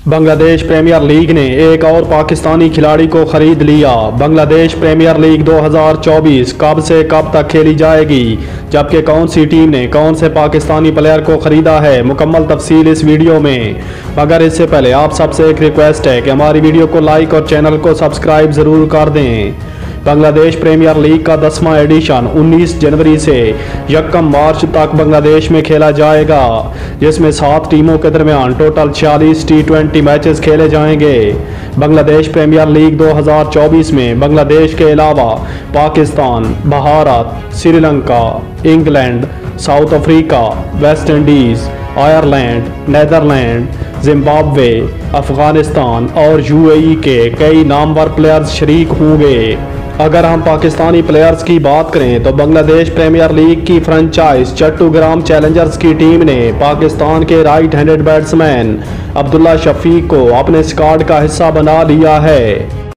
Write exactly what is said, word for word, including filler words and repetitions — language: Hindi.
बांग्लादेश प्रीमियर लीग ने एक और पाकिस्तानी खिलाड़ी को खरीद लिया। बांग्लादेश प्रीमियर लीग दो हज़ार चौबीस कब से कब तक खेली जाएगी, जबकि कौन सी टीम ने कौन से पाकिस्तानी प्लेयर को खरीदा है, मुकम्मल तफसील इस वीडियो में। मगर इससे पहले आप सबसे एक रिक्वेस्ट है कि हमारी वीडियो को लाइक और चैनल को सब्सक्राइब ज़रूर कर दें। बांग्लादेश प्रीमियर लीग का दसवां एडिशन उन्नीस जनवरी से यकम मार्च तक बांग्लादेश में खेला जाएगा, जिसमें सात टीमों के दरमियान टोटल छियालीस टी ट्वेंटी मैचेस खेले जाएंगे। बांग्लादेश प्रीमियर लीग दो हज़ार चौबीस में बांग्लादेश के अलावा Pakistan, Bharat, Sri Lanka, England, South Africa, West Indies, Ireland, Netherland, Zimbabwe, Afghanistan और यूएई के कई नामवर प्लेयर्स शरीक होंगे। अगर हम पाकिस्तानी प्लेयर्स की बात करें तो बांग्लादेश प्रीमियर लीग की फ्रेंचाइज चट्टग्राम चैलेंजर्स की टीम ने पाकिस्तान के right handed batsman Abdullah Shafique को अपने स्क्वाड का हिस्सा बना लिया है।